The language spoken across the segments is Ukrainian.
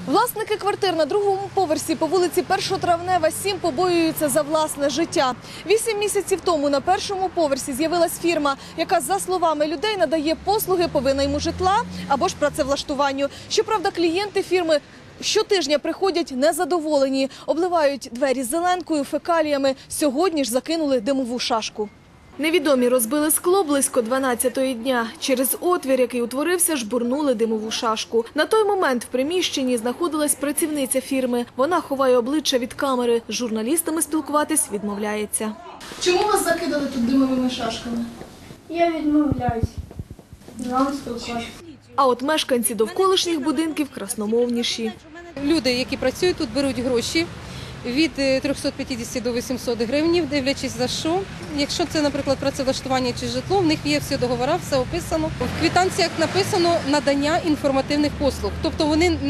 Власники квартир на другому поверсі по вулиці Першотравнева, 7 побоюються за власне життя. 8 місяців тому на першому поверсі з'явилась фірма, яка, за словами людей, надає послуги по винайму житла або ж працевлаштуванню. Щоправда, клієнти фірми щотижня приходять незадоволені, обливають двері зеленкою, фекаліями. Сьогодні ж закинули димову шашку. Невідомі розбили скло близько 12-ї дня. Через отвір, який утворився, жбурнули димову шашку. На той момент в приміщенні знаходилась працівниця фірми. Вона ховає обличчя від камери. З журналістами спілкуватись відмовляється. Чому вас закидали тут димовими шашками? Я відмовляюсь. З вами спілкуватися. А от мешканці довколишніх будинків красномовніші. Люди, які працюють тут, беруть гроші від 350 до 800 гривень, дивлячись за що. Якщо це, наприклад, працевлаштування чи житло, в них є всі договори, все описано. В квитанціях написано надання інформативних послуг. Тобто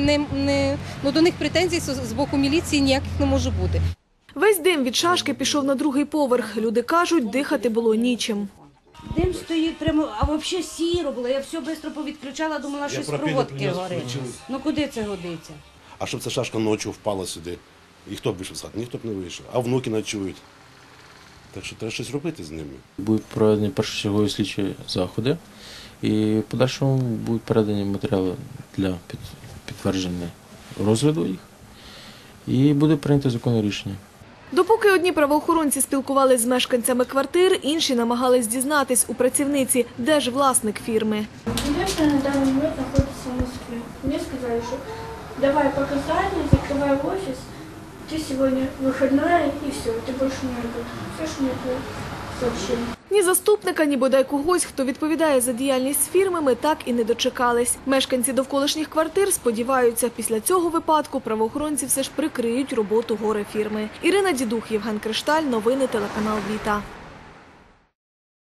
до них претензій з боку міліції ніяких не може бути. Весь дим від шашки пішов на другий поверх. Люди кажуть, дихати було нічим. Дим стоїть прямо, а взагалі сіро було. Я все швидко повідключала, думала, що з проводки горить. Ну куди це годиться? А щоб ця шашка ночі впала сюди, і хто б вийшов з хати? Ніхто б не вийшов. А внуки ночують. Так що треба щось робити з ними. Будуть проведені першочергові слідчі заходи і в подальшому будуть передані матеріали для підтвердження розгляду їх і буде прийнято законне рішення. Допоки одні правоохоронці спілкувалися з мешканцями квартир, інші намагались дізнатись у працівниці, де ж власник фірми. Директор на даний момент знаходиться в Москві. Мені сказали, що давай показання, закривай офіс, ти сьогодні вихідний і все, ти більше не робиш. Все ж мені сообщили. Ні заступника, ні бодай когось, хто відповідає за діяльність фірми, ми так і не дочекались. Мешканці довколишніх квартир сподіваються, після цього випадку правоохоронці все ж прикриють роботу горе-фірми. Ірина Дідух, Євген Кришталь, новини телеканал Віта.